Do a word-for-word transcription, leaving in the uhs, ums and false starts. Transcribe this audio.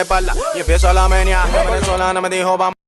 espalda y empiezo la menia. La venezolana me dijo vamos.